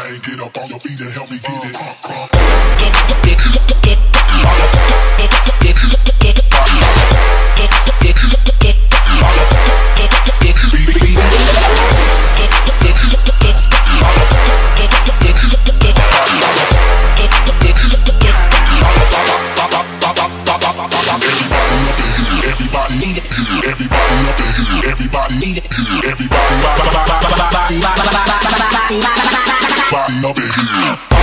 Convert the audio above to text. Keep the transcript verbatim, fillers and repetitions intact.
thing, get up on your feet and help me get it. Crunk, crunk. Everybody, everybody up in here, everybody, everybody, body up in here.